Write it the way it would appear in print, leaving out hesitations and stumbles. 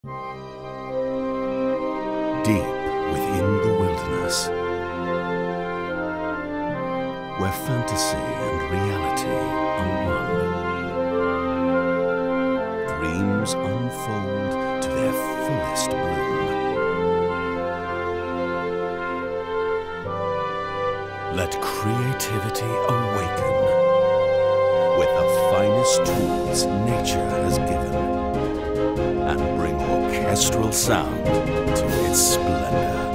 Deep within the wilderness, where fantasy and reality are one, dreams unfold to their fullest bloom. Let creativity awaken with the finest tools nature has given, and bring orchestral sound to its splendor.